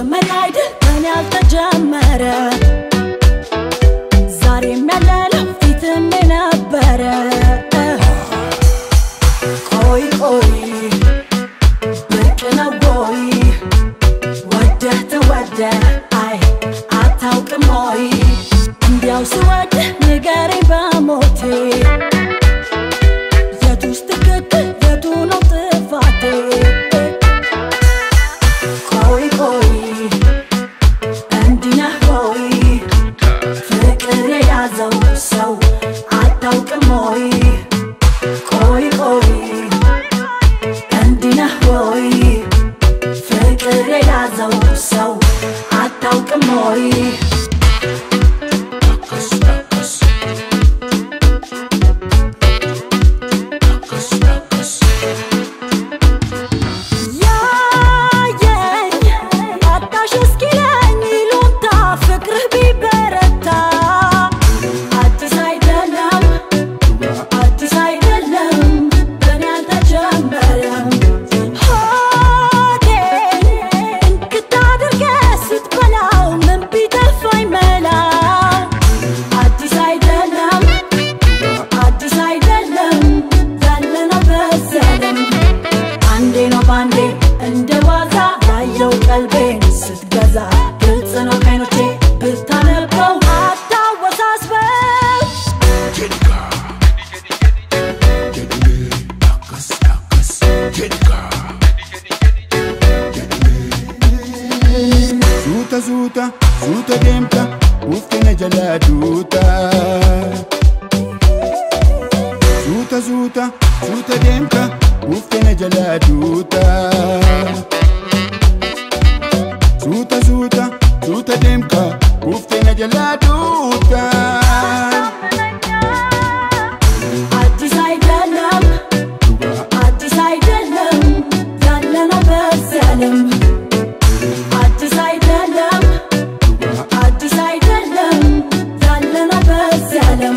መጀመሪያ አይደል ከኔ ያልተጀመረ ዛሬም ያለለው ፊትም የነበረ ቆይ ቆይ ብርቅ ነው ወይ ወደህ ተወደህ አይ አታውቅም ወይ እንዲያው ስወድህ ንገረኝ በሞቴ የቱስ ትክክል የቱ ነው ጥፋቴ ቆይ ቆይ እንዲህ ነህ ወይ ፍቅር የያዘው ሰው አታውቅም ወይ ቆይ ቆይ እንዲህ ነህ ወይ ፍቅር የያዘው ሰው አታውቅም ወይ Zuta demta, uftena jala duta. Zuta demta, uftena jala duta. Zuta demta, uftena jala duta. አዲስ አይደለም ያለነው በሰላም አዲስ አይደለም ያለነው በሰላም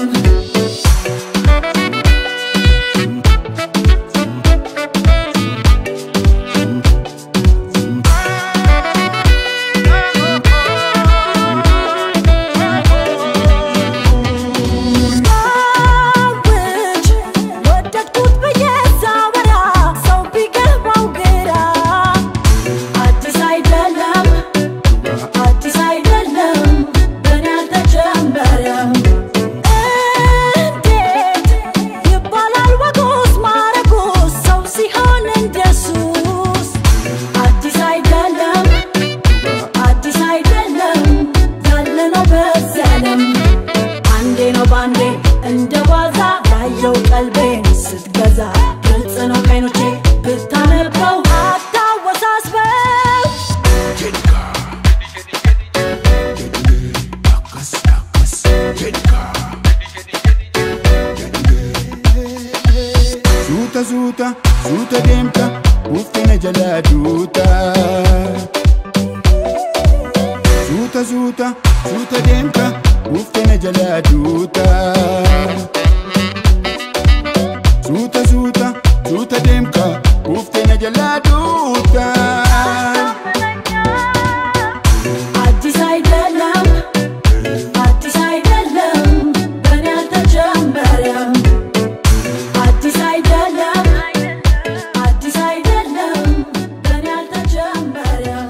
Zuta demta, uftena jala duta. Zuta demta, uftena jala duta. Zuta demta, uftena jala duta. አዲስ አይደለም በኔ አልተጀመረም አዲስ አይደለም በኔ አልተጀመረም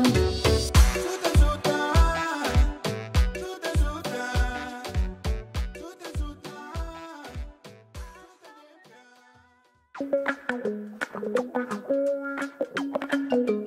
Zuta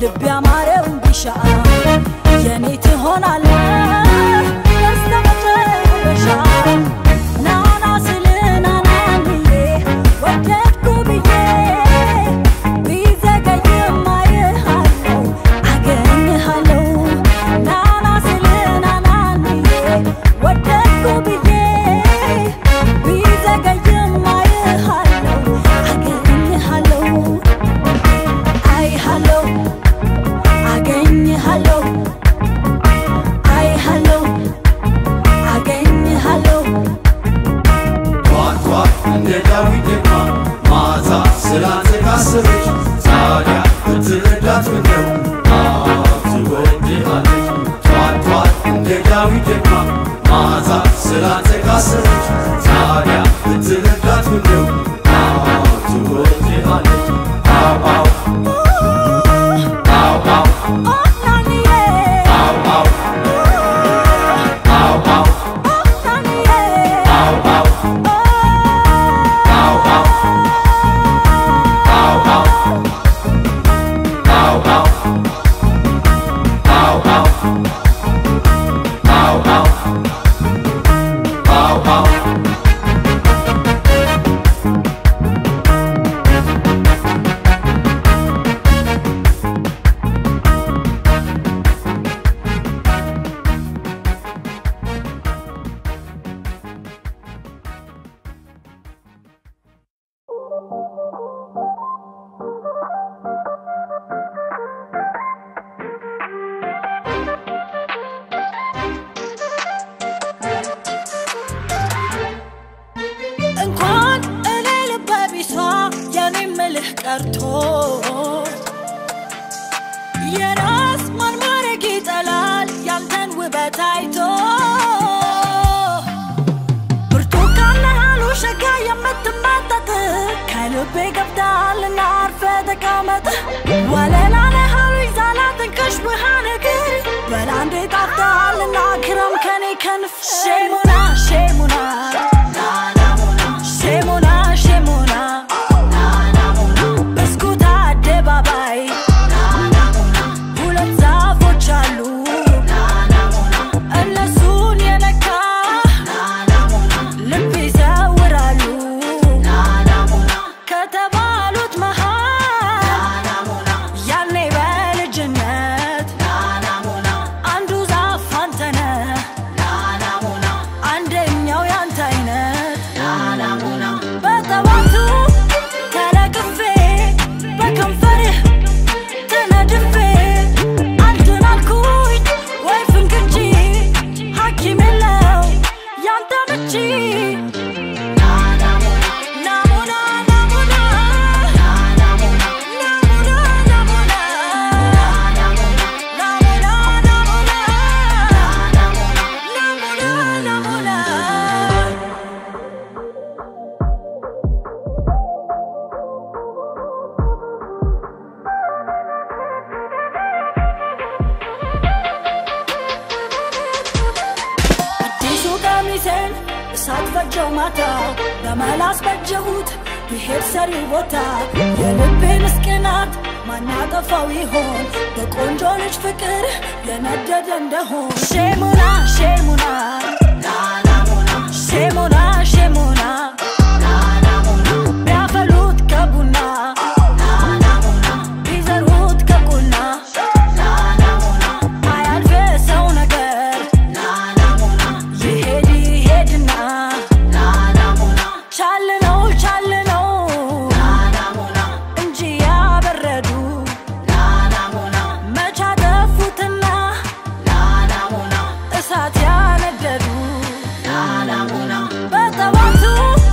ልብ ያማረው ቢሻ የኔ ትሆናለህ በስተመጨረሻ ናና ስልና ናንዬ ወደድኩ ብዬ ቢዘገይም አይሃለሁ አገኝሃለሁ ናና ስልና ናንዬ ወደድኩ ብዬ ቢዘገይም አይሃለሁ አገኝሃለሁ አይሃለሁ አገኝሃለሁ አይሃለሁ አገኝሃለሁ ቷቷ እንደ ዳዊት ደግማ ማታ ስላልተካሰበች ታዲያ ብትረዳት ምነው ትወድሃለች ቷቷ እንደ ዳዊት ደግማ ማታ ስላልተካሰበች ታዲያ ብትረዳት ምነው ትወድሃለች አው አው አው አው ናንዬ አው አው አው አው ናንዬ አው አው አው አው Ow, ow. Ow, ow. Ow, ow. Ow, ow. Ow, ow. እንኳን እኔ ልበ ቢሷ የኔ ምልህ ቀርቶ የራስ ማን ማረግ ይጠላል ያንተን ውበት አይቶ ብርቱካን ነህ አሉ ሸጋ የምትመጠጥ ከልቤ ገብተሃልና አርፈህ ተቀመጥ ወለላ ነህ አሉኝ ዛላትን ከሽብሃ ነገር በላንዴ ጣፍተሃልና ክረም ከኔ ከንፍ ሼሙና ሼሙና ሼሙና ሼሙና በስኩታ አደባባይ ሁለት ዛፎች አሉ እነሱን የነካ ልብ ይዘውራሉ ከተባሉት መሃል ያኔ በልጅነት አንዱ ዛፍ አንተ ነህ አንደኛው ያንተ አይነት በጠዋቱ ተነቅፌ በከንፈርህ ተነድፌ አንተን አልኩኝ ወይ ፍንክች ሐኪም የለው ያንተ ምች ናሙና ናሙና ናሙና ናሙና ናሙና ናሙና አዲሱ ቀሚሴን እሳት ፈጀው ማታ በመላስ በጀሁት ብሄድ ሰሪው ቦታ የልቤን እስቅናት ማናጠፋው ይሆን በቆንጆ ልጅ ፍቅር የነደደ እንደሆን ሼሙና ሼሙና ሼሙና ሼሙና ቢያፈሉት ከቡና ቢዘሩት ከቁና አያልፍ ሰው ነገር ይሄድ ይሄድና ቻል ነው እንጂ ያበረዱ መቻ ጠፉትና እሳት ያነደዱ በጠዋቱ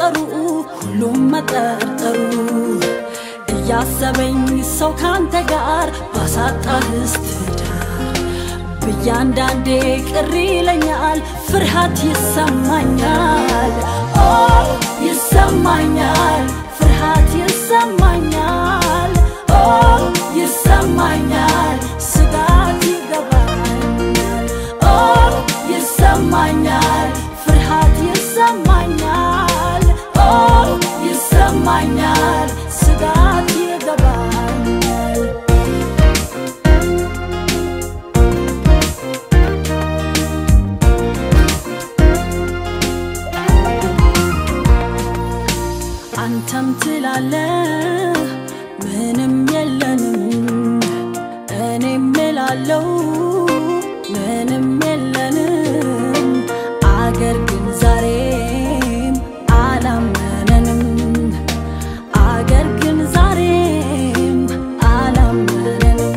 መነጸሩ ሁሉም መጠርጠሩ እያሰበኝ ሰው ካንተ ጋር ባሳጣህስ ትዳር በያንዳንዴ ቅር ይለኛል ፍርሃት ይሰማኛል ይሰማኛል ፍርሃት ይሰማኛል ይሰማኛል ስጋት ይገባኛል ይሰማኛል ፍርሃት ይሰማኛል ይሰማኛል ስጋት ይገባኛል አንተም ትላለህ ምንም የለንም እኔም እላለሁ ምንም የለንም አገር ግን ዛሬም አላመነንም አገር ግን ዛሬም አላመነንም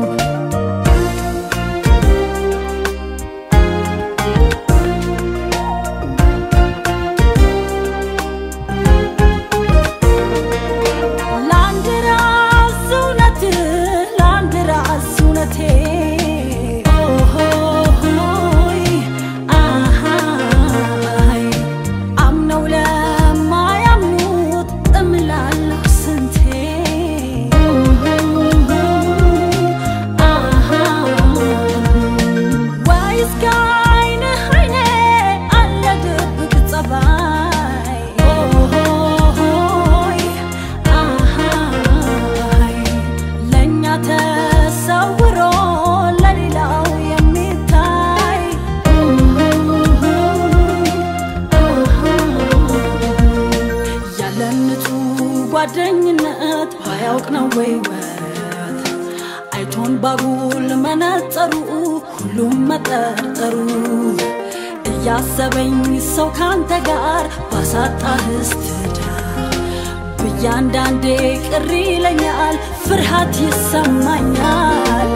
ጓደኝነት ባያውቅ ነው ወይ ወት አይቶን ባጉል መነጸሩ ሁሉም መጠርጠሩ እያሰበኝ ሰው ካንተ ጋር ባሳጣህስ ትዳር በያንዳንዴ ቅር ይለኛል ፍርሃት ይሰማኛል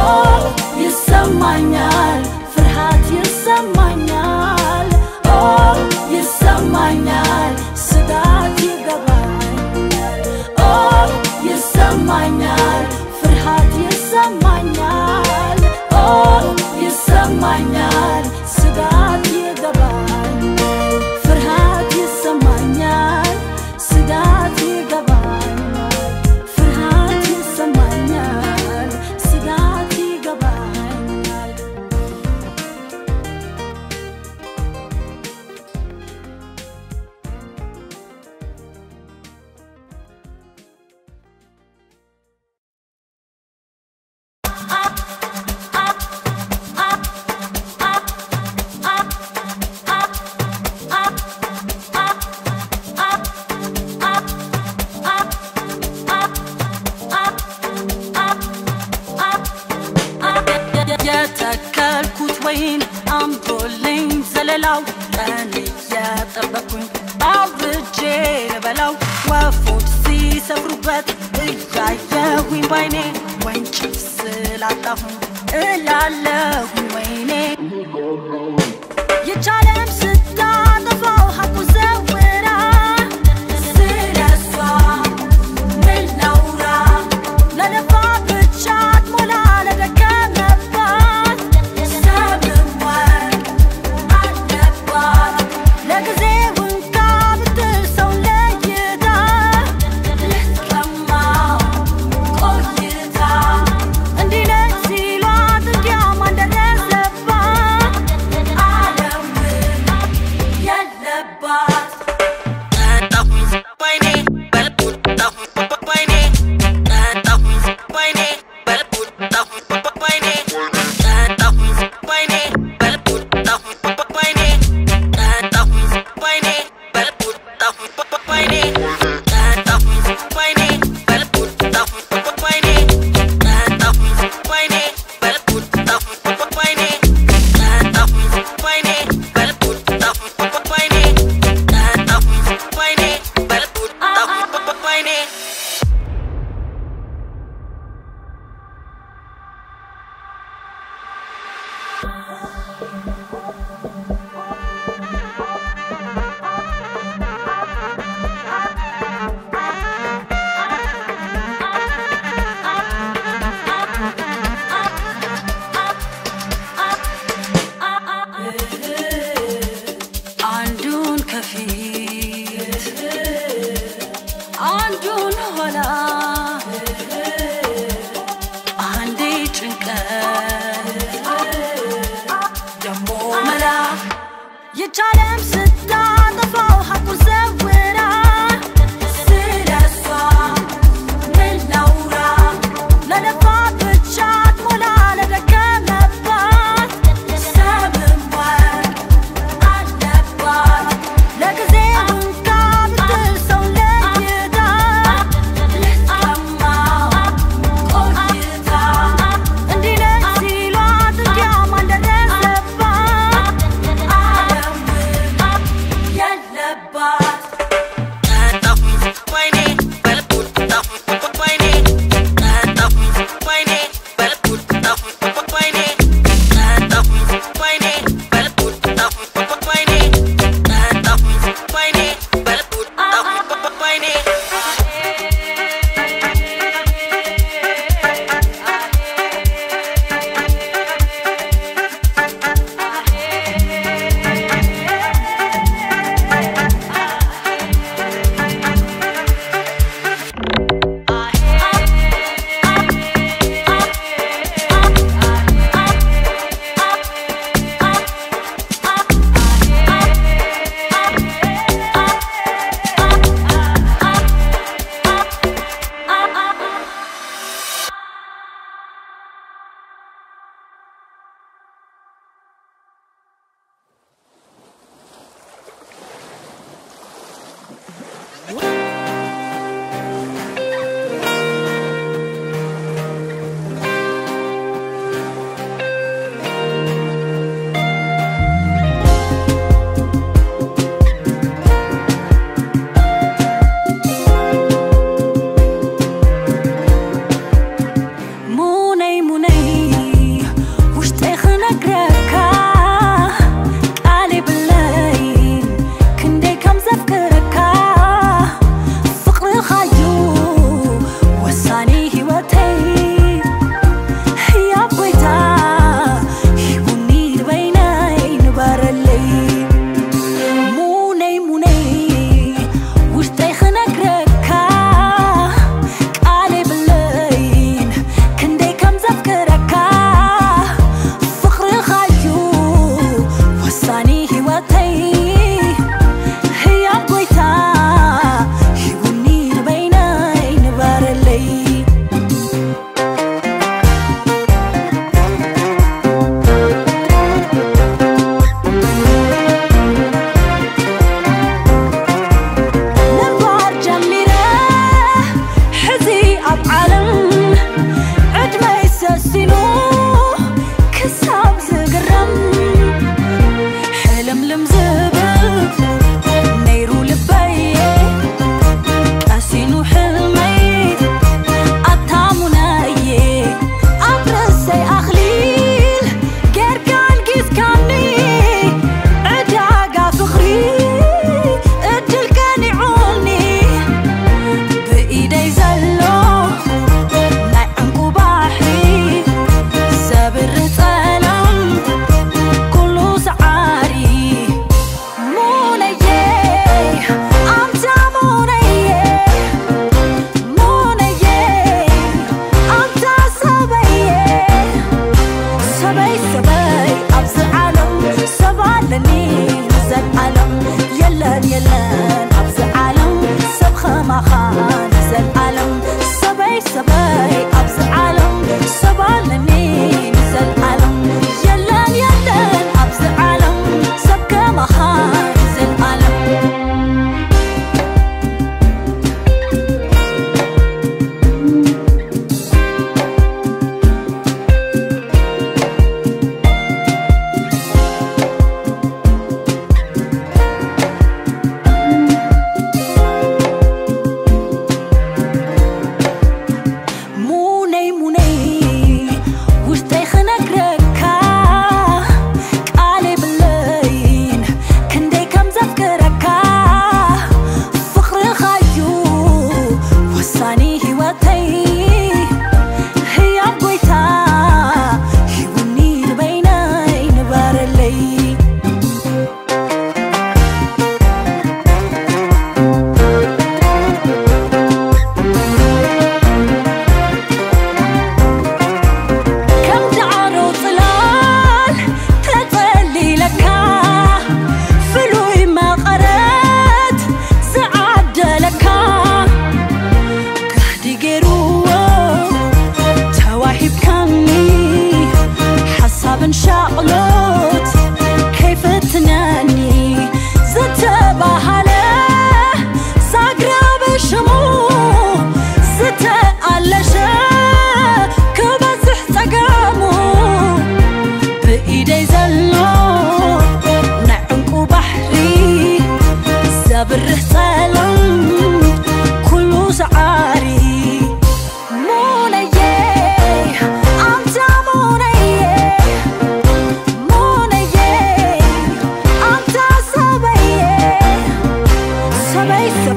ይሰማኛል ፍርሃት ይሰማኛል ይሰማኛል ስጋት ይገባኛል ይሰማኛል ፍርሃት ይሰማኛል ይሰማኛል ስጋት ይገባኛል ፍርሃት ይሰማኛል ስጋት ይገባኛል ፍርሃት ይሰማኛል ስጋት ይገባኛል የተከልኩት ወይን አምሮልኝ ዘለላው ቀን እየጠበኩኝ አብጄ ልበላው ወፎች ሲሰፍሩበት እያየሁኝ ባይኔ ወንጭፍ ስላጣሁኝ እላለሁኝ ወይኔ የቻለም ስታጠፋው ሀቁ ዘውራ ስለሷ ምን ላውራ ለነፋ ብቻ ሞላ ለደከመባት ሰብወር አለባት ለጊዜው እንካ ብትል ሰው ለይታ ልትቀማው ቆይታ እንዲህ ነች ሲሏት እንዲያም አንደረሰባት ዓለም ያለባት አልቻለም ስታጠፋው ሀቁን ሰውራ ስለሷ ምን ላውራ ለለፋ ብቻ አትሞላ ለደከመባት ሰብሟል አለባት ለጊዜው እንካ ብትል ሰው ለይታ ልትቀማው ቆይታ እንዲህ ነች ሲሏት እንዲያም አልደረሰባት ዓለም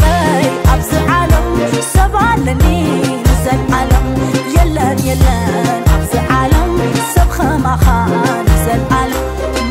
سبي أبز عالم سبالني نزل عالم يلن يلن أبز عالم سبخ ما خان نزل عالم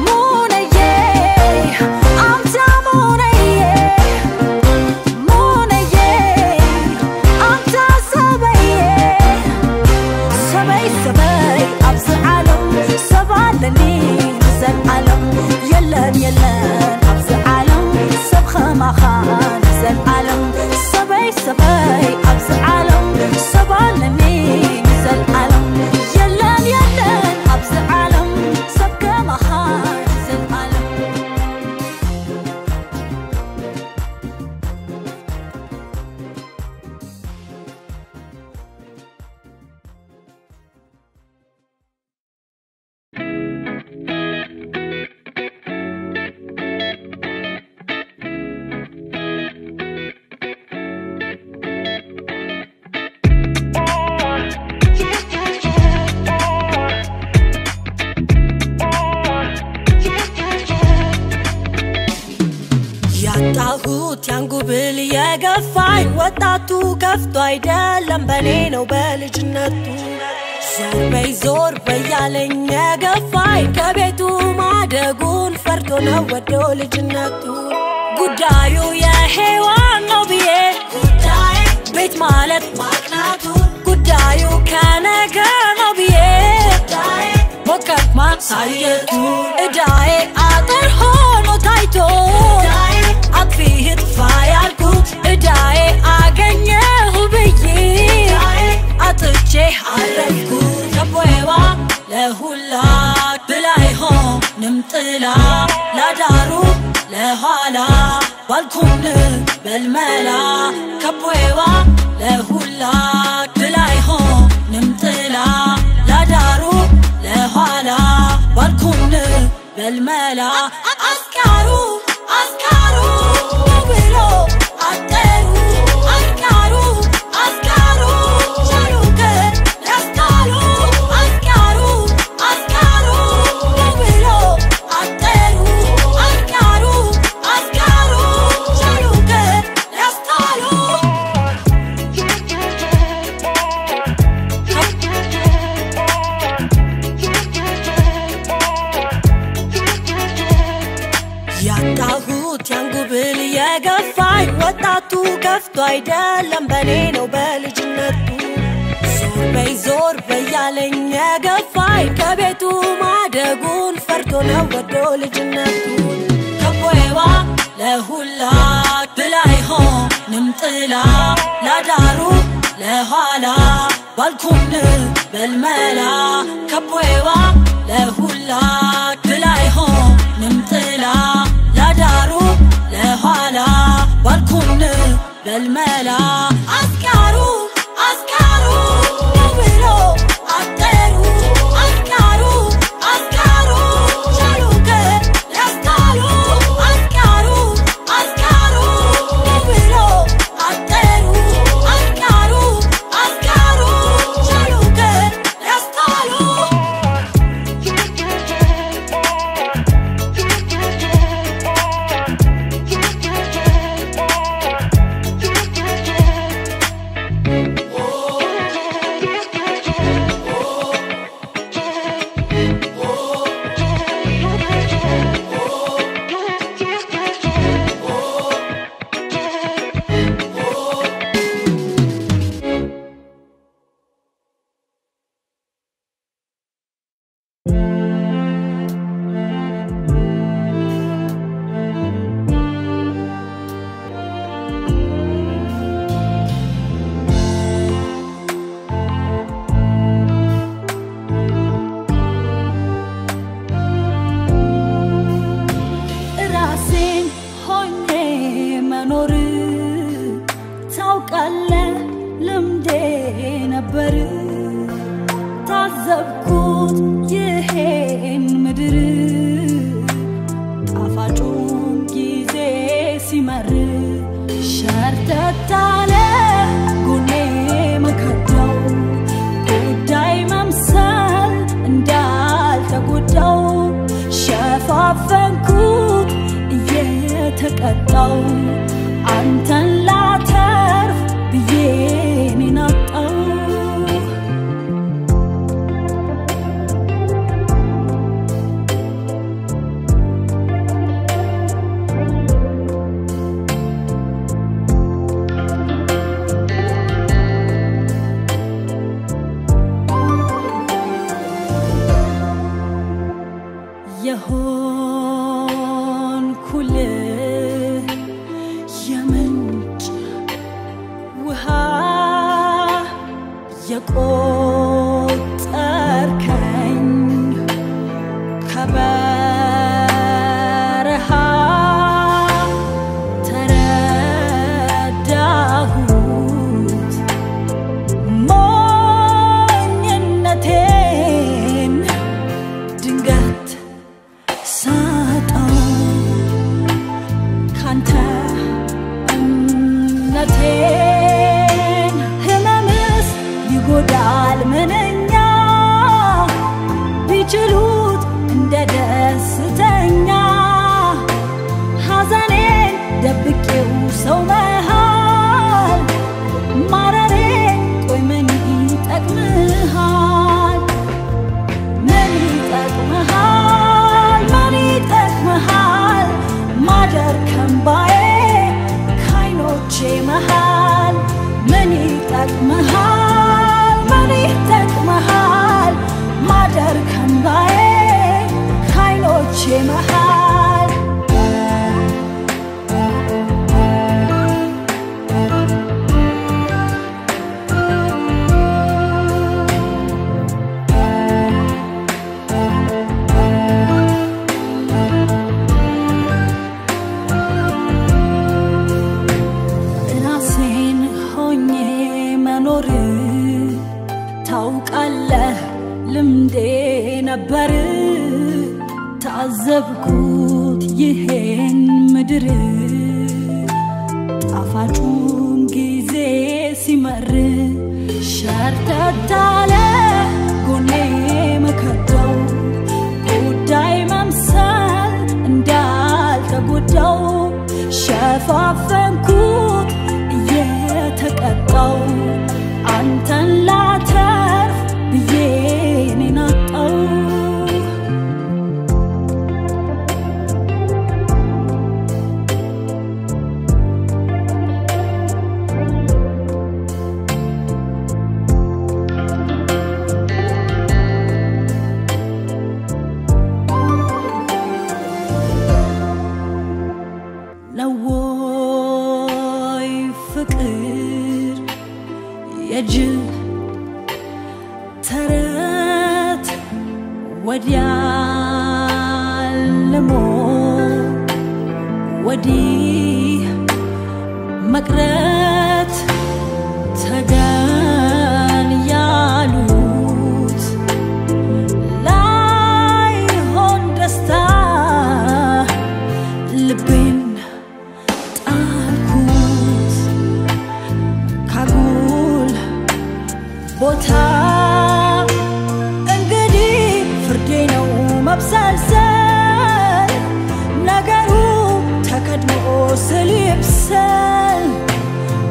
وطاتو كفتو አይደለም በኔ ነው በልጅነቱ ዞር በያለኝ ገፋይ ከቤቱ ማደጉን ፈርቶ ነው ወዶ ልጅነቱ ጉዳዩ የሄዋን ነው ብዬ ጉዳይ ቤት ማለት ማቅናቱ ጉዳዩ ከነገ ነው ብዬ ጉዳይ ሞከት ማሳየቱ እዳዬ አጥር ሆኖ ታይቶ አጥፊት ፋያልኩት እዳዬ አገኘሁ ብዬ አጥቼ አረፍኩ ከቦይዋ ለሁላ ብላይ ሆንም ጥላ ላዳሩ ለኋላ ባልኩን በልመላ ከቦይዋ ለሁላ ብላይ ሆንም ጥላ ላዳሩ ለኋላ ባልኩን በልመላ አስካሩ ብሎ አጠሩ አስካሩ ቻሉከ ያስካሉ አስካሩ ብሎ አጠሩ አስካሩ ቻሉከ ያስካሉ ያጣሁት ያንጉብል የገፋኝ ወጣቱ ከፍቶ አይደለም በኔ ነው በልጅነቱ ዞር በያለኝ የገፋኝ ከቤቱ ማደጉን ፈርቶ ነው ወዶ ልጅነቱ ከቦይዋ ለሁላ ብላይ ሆንም ጥላ ላዳሩ ለኋላ ባልኩን በልመላ ከቦይዋ ለሁላ ብላይ ሆንም ጥላ ላዳሩ ለኋላ ባልኩን በልመላ አስካሩ ብሎ አጠሩ አስካሩ ቻሉከ ያስካሉ አስካሩ ብሎ አጠሩ አስካሩ ቻሉከ ያስካሉ ታዘብኩት ይሄን ምድር ጣፋጩን ጊዜ ሲመር ሸርተታለ ጎኔ መከዳው ጉዳይ መምሰል እንዳልተጎዳው ሸፋፈንኩት እየተቀጣው አንተን የቆጠርከኝ ከበረሃ ተረዳሁት ሞኝነቴን ድንገት ሳጣው ካንተ እምነቴን ህመምስ ይጎዳል ምንኛ ቢችሉት እንደ ደስተኛ ሐዘኔን ደብቄው ሰው መሃል ማረሬ ቆይ ምን ይጠቅምሃል ምን ይጠቅምሃል ምን ይጠቅምሃል ማደር ከንባዬ ካይኖቼ መሃል ምን ይጠቅምሃል ምን ይጠቅምሃል ማደር ከንባዬ ካይኖቼ መሃል ራሴን ሆኜ መኖር ታውቃለህ ልምዴ ነበር ታዘብኩት ይሄን ምድር ጣፋጩን ጊዜ ሲመር ሸርተታለ ጎኔ መከተው ጉዳይ መምሰል እንዳልተጎዳው ሸፋፈንኩት እየተቀጣው አንተን ላተርፍ ብዬ እኔን አጣው ለወይ ፍቅር የጅብ ተረት ወዲያ ልሞ ወዲህ መቅረት ተገን ያሉት ላይሆን ደስታ ልቤን ጣልኩት ካጉል ቦታ እንግዲህ ፍርዴ ነው መብሰልሰል ነገሩ ተከድኖ ስልብሰል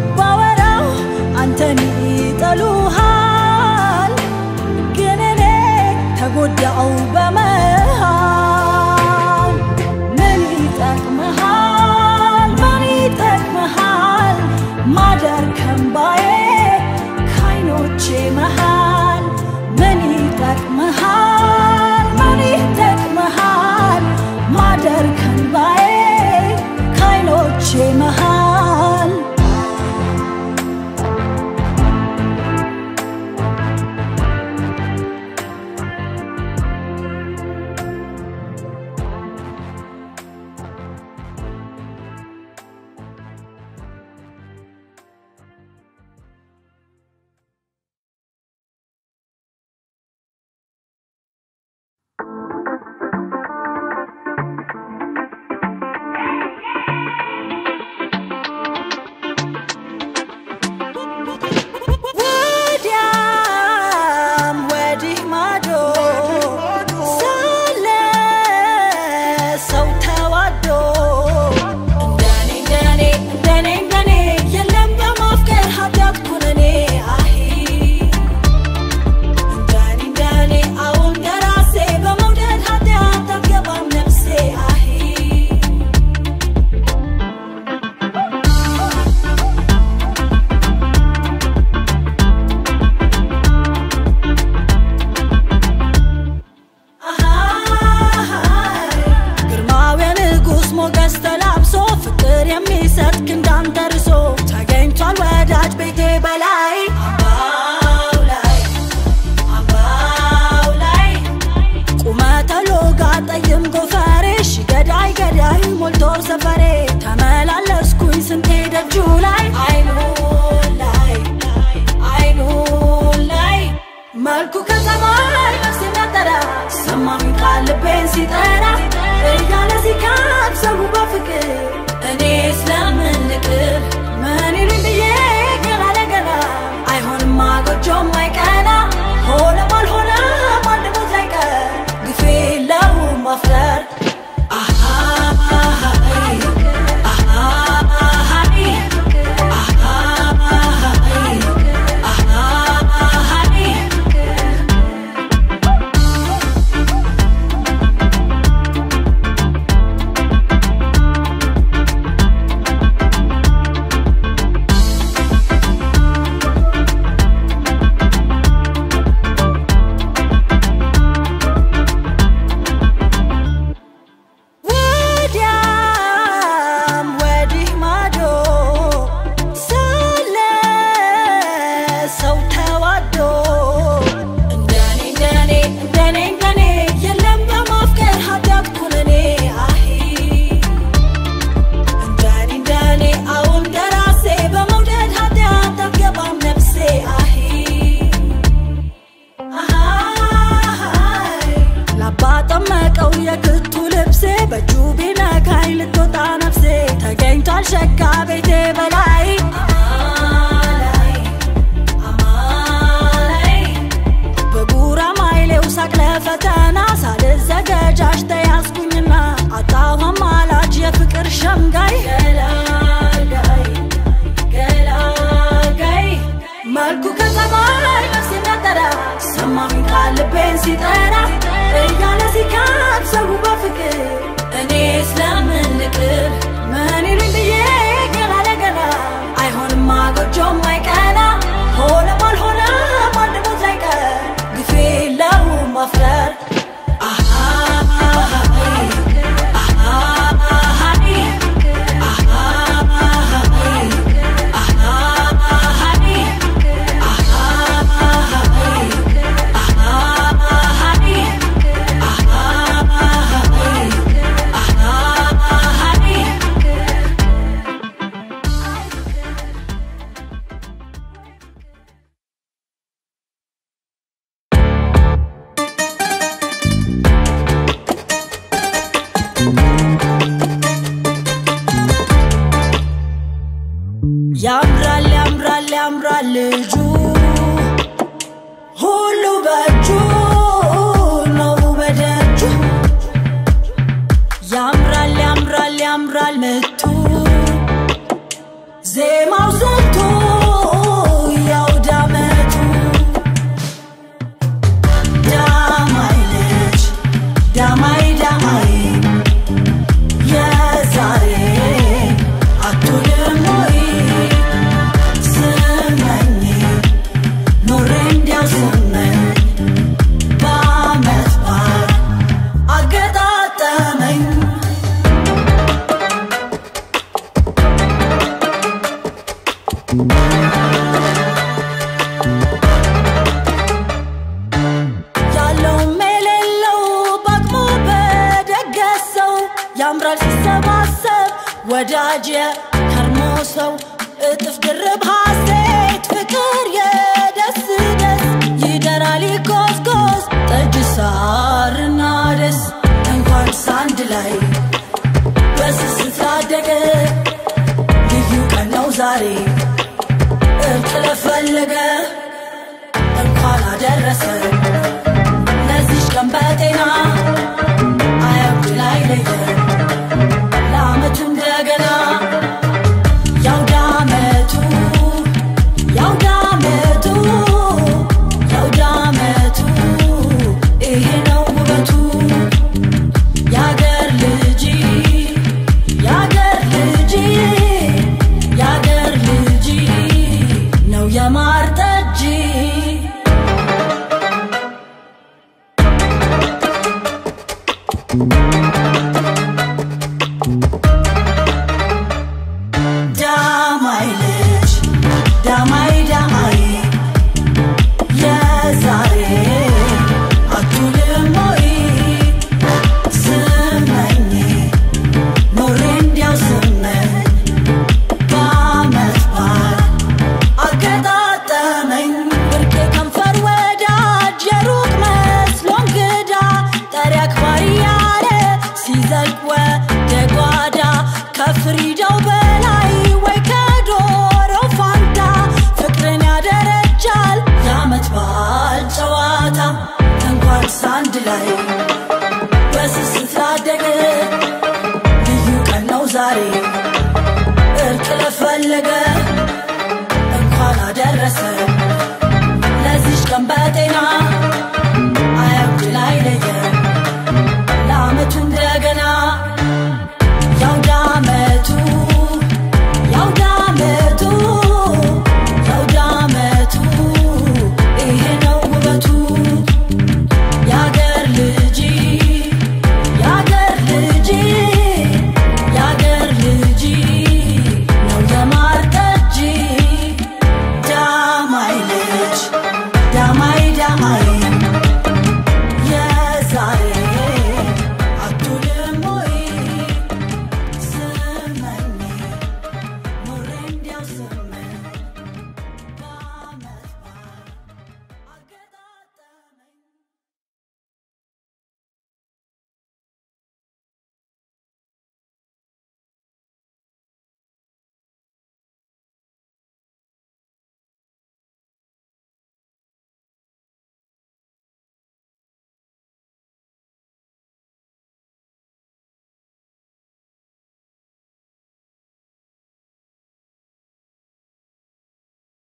ነው ሰፈሬ ተመላለስኩኝ ስንቴ ደጁ ላይ አይኑ ላይ መልኩ ከሰማይ ነፍስ የሚያጠራ ሰማኝ ቃልቤን ሲጠራ እያለ ሲካብ ሰው በፍቅር እኔ ስለምን ልቅር ምን ይሉኝ ብዬ ገና ለገና አይሆንም አጎጆም አይቀና ሆነ ባልሆነ አንድ ቦታ አይቀር ግፌ የለውም ማፍረር ያምራል ልጁ ሁሉ በእጁ ነው በደጁ ያምራል ምቱ ዜማው ስንቱ ያውዳመቱ ዳማይ ልጅ ዳማይ የዛሬ አቱልም ወይ ወዳጄ ከርሞሰው እጥፍ ድርብ ሐሴት ፍቅር የደስ ይደራል ኮስኮስ ጠጅ ሳርና ደስ እንኳን ሳንድ ላይ በስስት ላደገ ልዩ ቀን ነው ዛሬ እርቅ ለፈለገ እንኳን አደረሰ ለዚህ ቀን በጤና